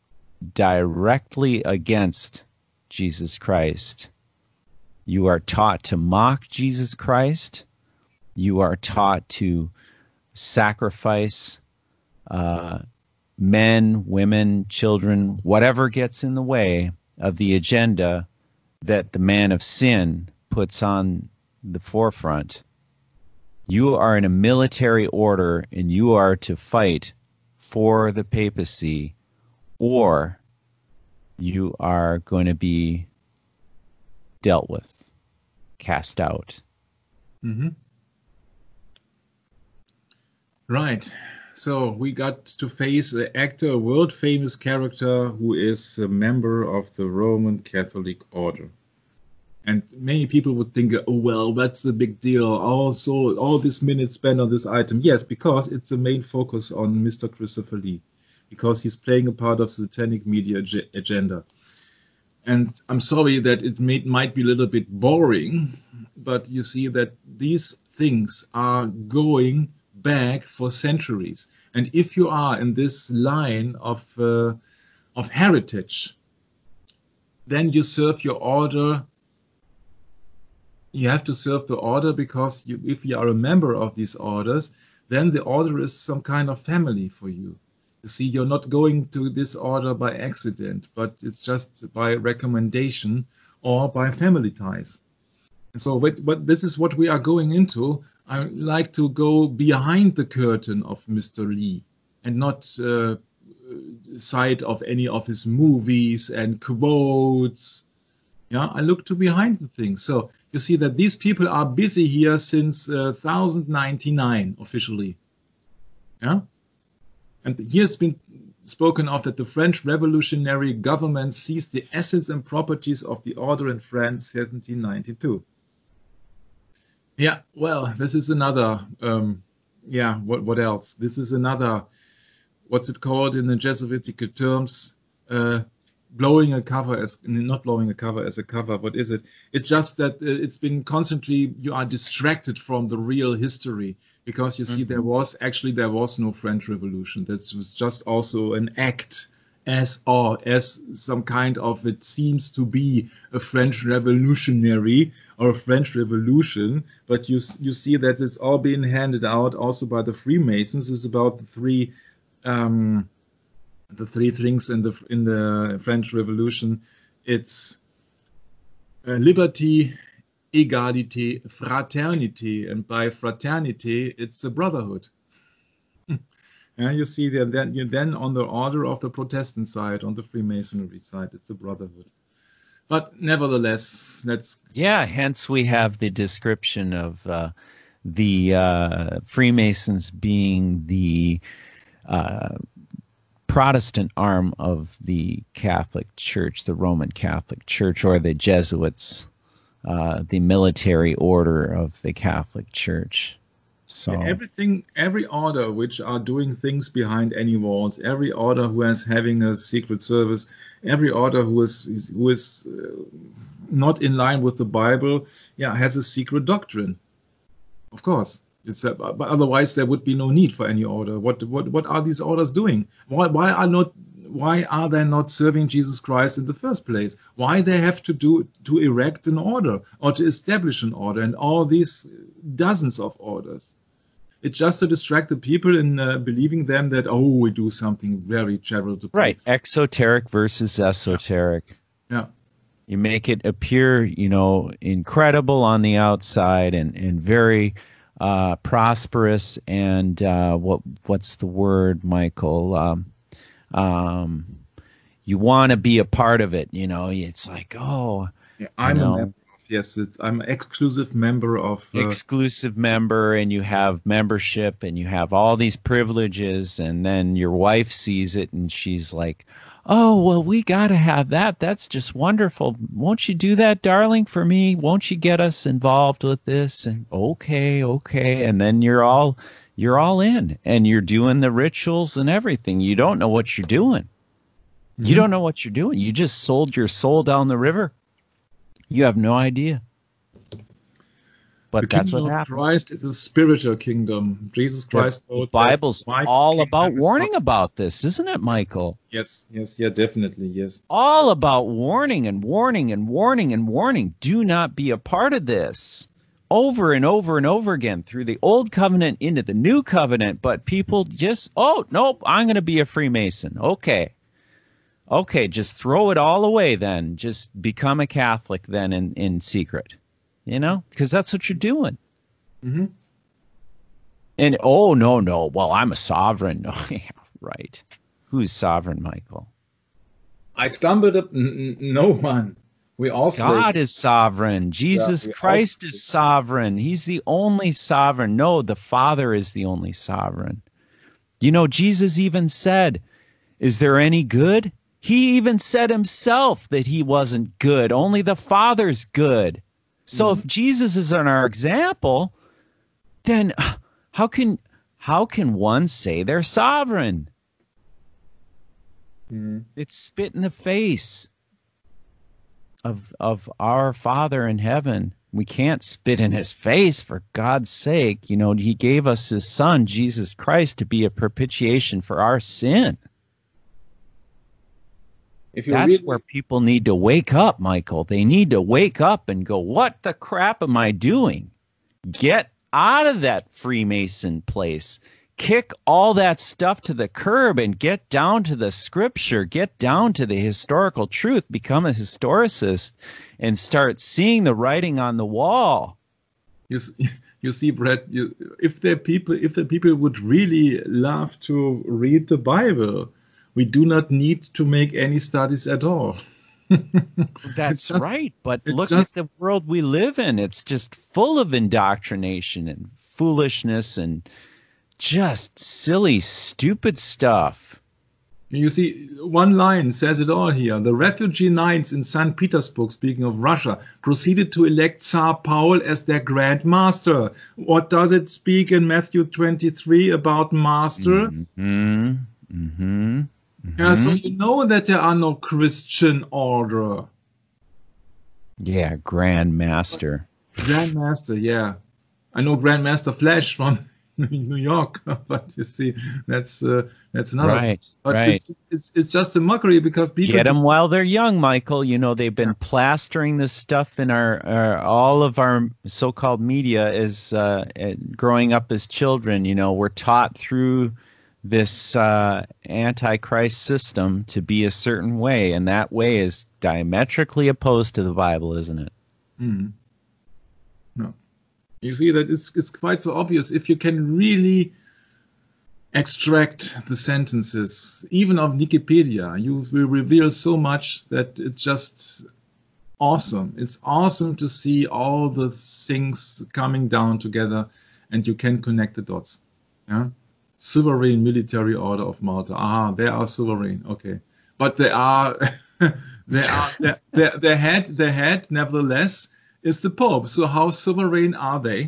directly against Jesus Christ. You are taught to mock Jesus Christ. You are taught to sacrifice uh, men, women, children, whatever gets in the way of the agenda that the man of sin puts on the forefront. You are in a military order, and you are to fight for the papacy, or you are going to be dealt with, cast out. Mm-hmm. Right. So we got to face an actor, a world-famous character who is a member of the Roman Catholic Order. And many people would think, oh, well, that's a big deal. Also, all this minutes spent on this item. Yes, because it's the main focus on Mister Christopher Lee, because he's playing a part of the Satanic Media Agenda. And I'm sorry that it may, might be a little bit boring, but you see that these things are going back for centuries. And if you are in this line of, uh, of heritage, then you serve your order. You have to serve the order because you, if you are a member of these orders, then the order is some kind of family for you. You see, you're not going to this order by accident, but it's just by recommendation or by family ties. And so but, but this is what we are going into. I like to go behind the curtain of Mister Lee and not uh, side of any of his movies and quotes. Yeah, I look to behind the things. So you see that these people are busy here since uh, one thousand ninety-nine officially. Yeah, and here it's been spoken of that the French revolutionary government seized the assets and properties of the order in France, seventeen ninety-two. Yeah, well, this is another. Um, yeah, what what else? This is another. What's it called in the Jesuitical terms? Uh, blowing a cover as not blowing a cover as a cover. What is it? It's just that uh, it's been constantly you are distracted from the real history because you see mm-hmm. there was actually there was no French Revolution. That was just also an act as or as some kind of it seems to be a French revolutionary or a French Revolution. But you you see that it's all being handed out also by the Freemasons. It's about the three. Um, the three things in the in the French Revolution. It's uh, liberty, equality, fraternity, and by fraternity, it's a brotherhood. Yeah, you see that then you then on the order of the Protestant side, on the Freemasonry side, it's a brotherhood. But nevertheless, that's yeah. Hence, we have the description of uh, the uh, Freemasons being the uh, Protestant arm of the Catholic Church, the Roman Catholic Church, or the Jesuits, uh, the military order of the Catholic Church. So yeah, everything, every order which are doing things behind any walls, every order who is having a secret service, every order who is, is who is uh, not in line with the Bible, yeah, has a secret doctrine. Of course. It's a, but otherwise there would be no need for any order. What what what are these orders doing? Why why are not why are they not serving Jesus Christ in the first place? Why they have to do to erect an order or to establish an order and all these dozens of orders? It's just to distract the people in uh, believing them that oh we do something very charitable. Right, exoteric versus esoteric. Yeah. yeah. You make it appear, you know, incredible on the outside and and very Uh, prosperous and uh, what what's the word, Michael? Um, um, you want to be a part of it, you know. It's like, oh, yeah, I'm you know, a member. Yes, it's I'm an exclusive member of uh, exclusive member, and you have membership, and you have all these privileges, and then your wife sees it, and she's like, oh, well, we got to have that. That's just wonderful. Won't you do that, darling, for me? Won't you get us involved with this? And okay, okay. And then you're all you're all in, and you're doing the rituals and everything. You don't know what you're doing. Mm-hmm. You don't know what you're doing. You just sold your soul down the river. You have no idea. But the that's what happens. Christ is a spiritual kingdom. Jesus Christ the, the Bible's all about warning about this, isn't it, Michael? Yes, yes, yeah, definitely, yes. All about warning and warning and warning and warning. Do not be a part of this. Over and over and over again through the old covenant into the new covenant, but people just, oh, nope, I'm going to be a Freemason. Okay. Okay, just throw it all away then. Just become a Catholic then in, in secret. You know, because that's what you're doing. Mm-hmm. And, oh, no, no. Well, I'm a sovereign. Yeah, right. Who's sovereign, Michael? I stumbled up. N- no one. We all God slaves. is sovereign. Jesus Yeah, we all Christ is slaves. sovereign. He's the only sovereign. No, the Father is the only sovereign. You know, Jesus even said, is there any good? He even said himself that he wasn't good. Only the Father's good. So Mhm. if Jesus is our example, then how can how can one say they're sovereign? Mhm. It's spit in the face of of our Father in heaven. We can't spit in his face, for God's sake. You know, he gave us his son, Jesus Christ, to be a propitiation for our sin. If you That's really, where people need to wake up, Michael. They need to wake up and go, what the crap am I doing? Get out of that Freemason place. Kick all that stuff to the curb and get down to the scripture. Get down to the historical truth. Become a historicist and start seeing the writing on the wall. you s- you see, Brett, you, if the people if the people would really love to read the Bible, we do not need to make any studies at all. It's That's just right. But it's look just at the world we live in. It's just full of indoctrination and foolishness and just silly, stupid stuff. You see, one line says it all here. The refugee knights in Saint Petersburg, speaking of Russia, proceeded to elect Tsar Paul as their grand master. What does it speak in Matthew twenty-three about master? Mm-hmm. Mm-hmm. Yeah, so Mm-hmm. you know that there are no Christian order. Yeah, Grand Master. Grandmaster, yeah. I know Grandmaster Flash from New York, but you see, that's uh, that's another. Right, But right. it's, it's it's just a mockery because people Get them while they're young, Michael. You know, they've been Yeah. plastering this stuff in our, our all of our so-called media as uh, uh, growing up as children. You know, we're taught through this uh, antichrist system to be a certain way, and that way is diametrically opposed to the Bible, isn't it? Mhm. No. You see that it's it's quite so obvious if you can really extract the sentences, even of Wikipedia, you will reveal so much that it's just awesome. It's awesome to see all the things coming down together, and you can connect the dots. Yeah, sovereign military order of Malta. Ah, they are sovereign. Okay, but they are they are their, their, their head. Their head, nevertheless, is the Pope. So how sovereign are they?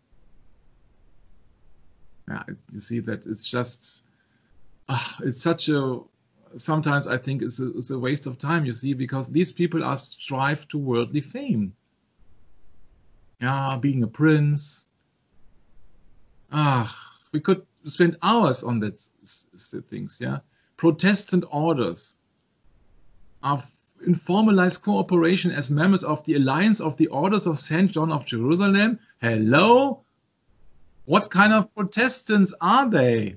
Yeah, you see that it's just ah, it's such a. Sometimes I think it's a, it's a waste of time. You see, because these people are strive to worldly fame. Yeah, being a prince. Ah, we could spend hours on that s- s- things. Yeah, Protestant orders are in formalized cooperation as members of the Alliance of the Orders of Saint John of Jerusalem. Hello, what kind of Protestants are they?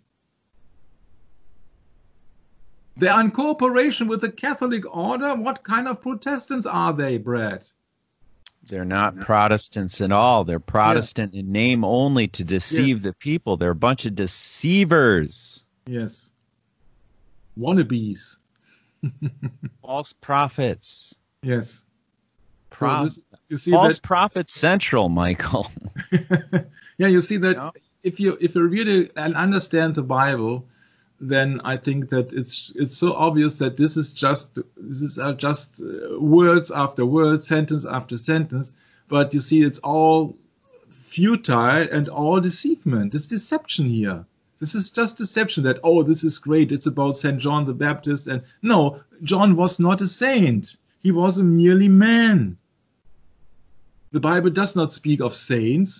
They are in cooperation with the Catholic order. What kind of Protestants are they, Brad? They're not Protestants at all. They're Protestant in name only to deceive Yes. the people. They're a bunch of deceivers, Yes. Wannabes. false prophets. Yes. So Pro- this, you see false that. prophet central, Michael. Yeah, you see that No? if you if you really and understand the Bible, then I think that it's it's so obvious that this is just this is uh, just uh, words after word, sentence after sentence. But you see, it's all futile and all deceivement. It's deception here. This is just deception that, oh, this is great. It's about Saint John the Baptist. And no, John was not a saint. He was a merely man. The Bible does not speak of saints.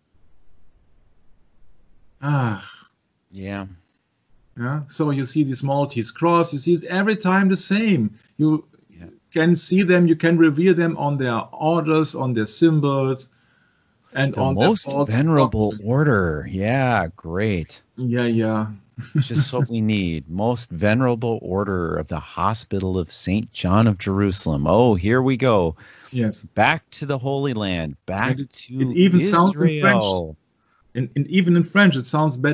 Ah, Yeah. yeah. So you see this Maltese cross. You see it's every time the same. You Yeah. can see them. You can revere them on their orders, on their symbols, and The on most their false venerable doctrine. order. Yeah, great. Yeah, yeah. Just what we need. Most venerable order of the Hospital of Saint John of Jerusalem. Oh, here we go. Yes. Back to the Holy Land. Back And it, to it even sounds in French. Israel. And, and even in French, it sounds better.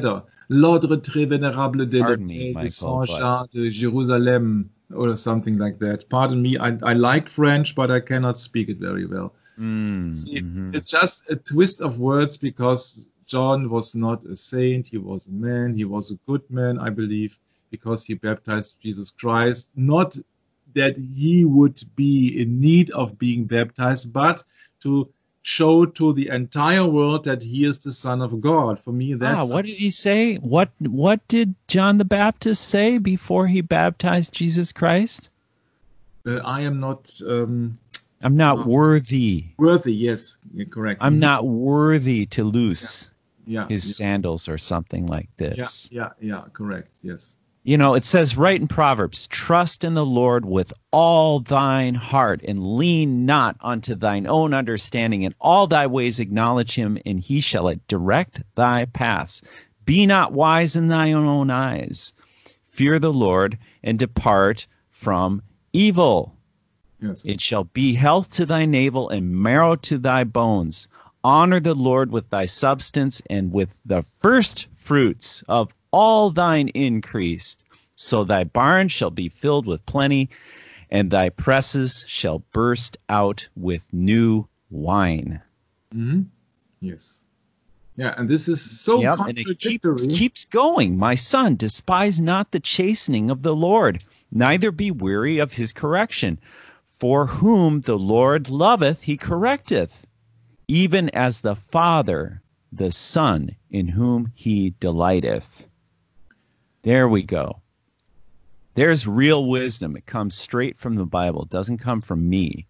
L'ordre très vénérable de Pardon me, l'Hôtel de Michael, but Saint-Jean de Jérusalem, or something like that. Pardon me, I, I like French, but I cannot speak it very well. mm, See, mhm. it's just a twist of words because John was not a saint, he was a man, he was a good man, I believe, because he baptized Jesus Christ. Not that he would be in need of being baptized, but to show to the entire world that he is the Son of God. For me, Ah, that's what did he say? What what did John the Baptist say before he baptized Jesus Christ? uh, I am not um, I'm not uh, worthy. worthy. Yes, you're correct. I'm Mhm. not worthy to loose Yeah, his yeah, sandals or something like yeah, this. yeah, yeah, correct. Yes. You know, it says right in Proverbs, trust in the Lord with all thine heart and lean not unto thine own understanding. In all thy ways acknowledge him, and he shall direct thy paths. Be not wise in thine own eyes. Fear the Lord and depart from evil. Yes. It shall be health to thy navel and marrow to thy bones. Honor the Lord with thy substance and with the first fruits of all thine increase. So thy barn shall be filled with plenty, and thy presses shall burst out with new wine. Mm-hmm. Yes. Yeah, and this is so Yep, and it contradictory. keeps, keeps going. My son, despise not the chastening of the Lord, neither be weary of his correction. For whom the Lord loveth, he correcteth, even as the Father, the Son, in whom he delighteth. There we go. There's real wisdom. It comes straight from the Bible. It doesn't come from me.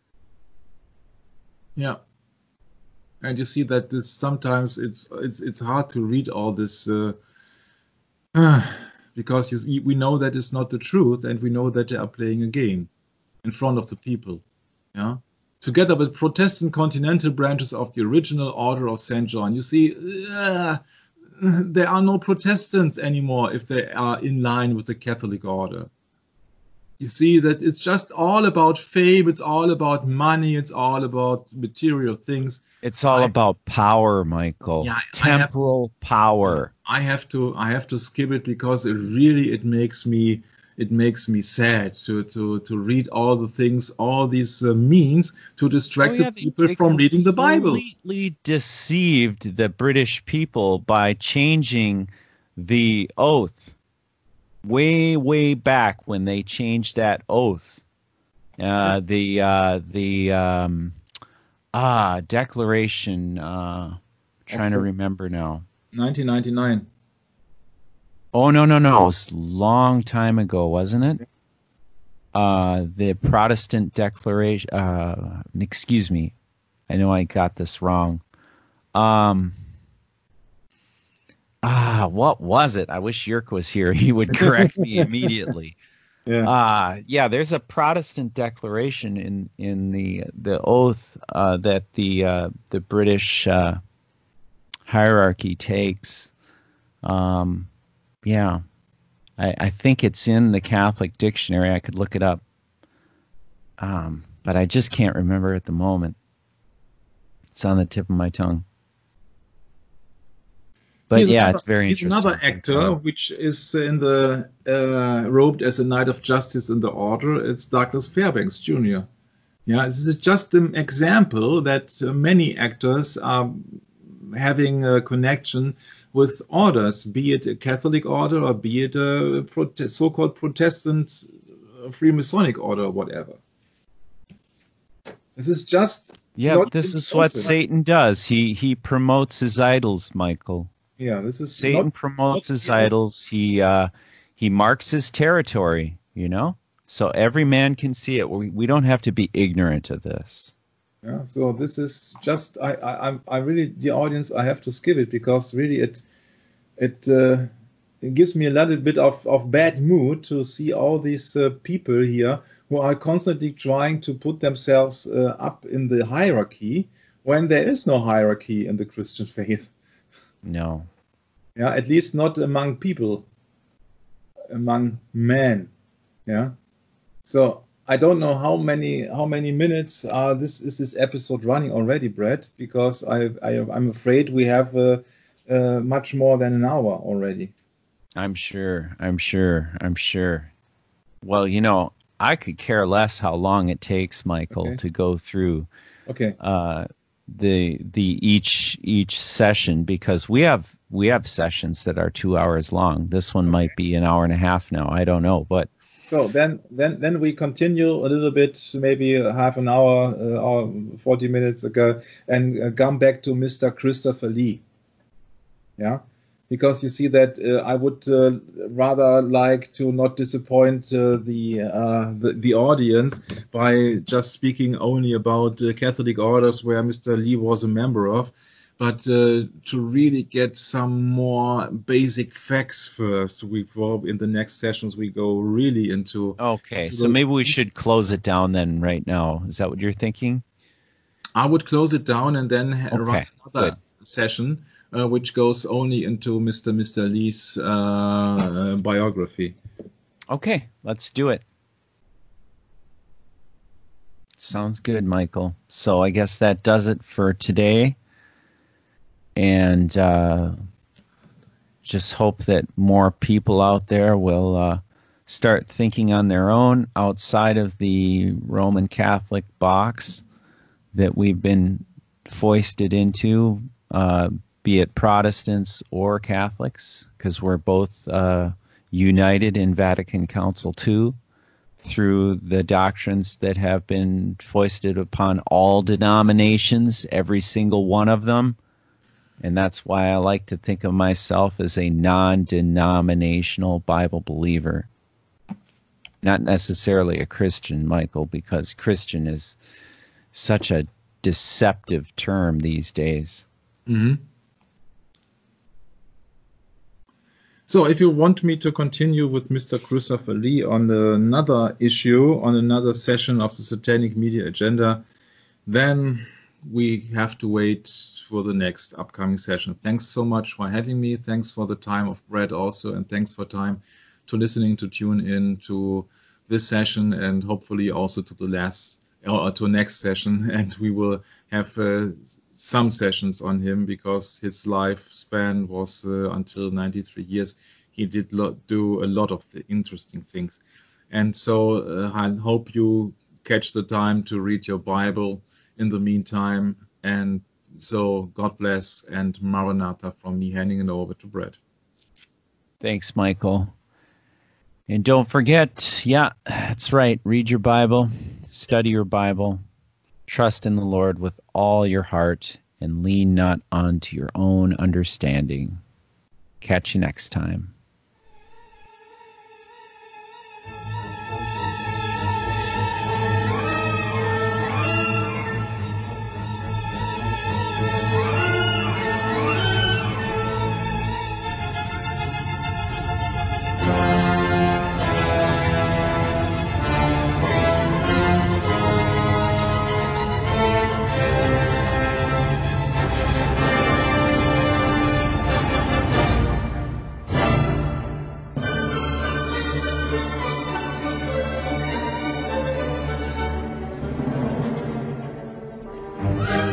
Yeah. And you see that this sometimes it's it's it's hard to read all this uh, because you, we know that it's not the truth, and we know that they are playing a game in front of the people. Yeah. Together with Protestant continental branches of the original order of Saint John. You see, uh, there are no Protestants anymore if they are in line with the Catholic order. You see that it's just all about fame, it's all about money, it's all about material things. It's all I, about power, Michael. Yeah, Temporal I have, power. I have to I have to skip it because it really it makes me it makes me sad to to to read all the things, all these uh, means to distract Oh, yeah, the people they, they from reading the Bible. Completely deceived the British people by changing the oath way, way back when they changed that oath. Uh, the uh, the um, ah declaration. Uh, trying to remember now. nineteen ninety-nine. Oh no no no! It was a long time ago, wasn't it? Uh, the Protestant Declaration. Uh, excuse me, I know I got this wrong. Um, ah, what was it? I wish Yerk was here. He would correct me immediately. Yeah. Uh, yeah, there's a Protestant declaration in in the the oath uh, that the uh, the British uh, hierarchy takes. Um, yeah, I, I think it's in the Catholic dictionary. I could look it up, um, but I just can't remember at the moment. It's on the tip of my tongue. But Here's yeah, another, it's very here's interesting. another actor which is in the uh, robed as a knight of justice in the order. It's Douglas Fairbanks Junior Yeah, this is just an example that uh, many actors are having a connection with orders, be it a Catholic order or be it a prote- so-called Protestant uh, Freemasonic order or whatever. This is just Yeah, this is what Satan does. He he promotes his idols, Michael. Yeah, this is Satan not, promotes not his idols. He uh, he marks his territory, you know, so every man can see it. We we don't have to be ignorant of this. Yeah, so this is just I I I really the audience I have to skip it because really it it uh, it gives me a little bit of of bad mood to see all these uh, people here who are constantly trying to put themselves uh, up in the hierarchy when there is no hierarchy in the Christian faith. No. Yeah, at least not among people, among men. Yeah. So I don't know how many how many minutes uh, this is this episode running already, Brett, because I, I I'm afraid we have uh, uh, much more than an hour already. I'm sure. I'm sure. I'm sure. Well, you know, I could care less how long it takes, Michael, Okay. to go through Okay. uh, the the each each session, because we have we have sessions that are two hours long. This one might be an hour and a half now. I don't know, but So then, then, then we continue a little bit, maybe half an hour uh, or forty minutes ago, and uh, come back to Mister Christopher Lee. Yeah, because you see that uh, I would uh, rather like to not disappoint uh, the, uh, the the audience by just speaking only about uh, Catholic orders where Mister Lee was a member of, but uh, to really get some more basic facts first. We go in the next sessions we go really into. okay. into So the, maybe we should close it down then right now. Is that what you're thinking? I would close it down and then ha- run Okay, another good. session. Uh, which goes only into Mister Mister Lee's uh, biography. Okay, let's do it. Sounds good, Michael. So I guess that does it for today. And uh, just hope that more people out there will uh, start thinking on their own outside of the Roman Catholic box that we've been foisted into, uh, be it Protestants or Catholics, because we're both uh, united in Vatican Council two through the doctrines that have been foisted upon all denominations, every single one of them. And that's why I like to think of myself as a non-denominational Bible believer. Not necessarily a Christian, Michael, because Christian is such a deceptive term these days. Mm-hmm. So if you want me to continue with Mister Christopher Lee on another issue, on another session of the Satanic Media Agenda, then we have to wait for the next upcoming session. Thanks so much for having me. Thanks for the time of Brad also, and thanks for time to listening, to tune in to this session, and hopefully also to the last or to next session. And we will have uh, some sessions on him, because his lifespan was uh, until ninety-three years. He did lo- do a lot of the interesting things. And so uh, I hope you catch the time to read your Bible in the meantime. And so God bless, and Maranatha from me, handing it over to Brett. Thanks, Michael. And don't forget, yeah, that's right, read your Bible, study your Bible, trust in the Lord with all your heart, and lean not onto your own understanding. Catch you next time. Bye.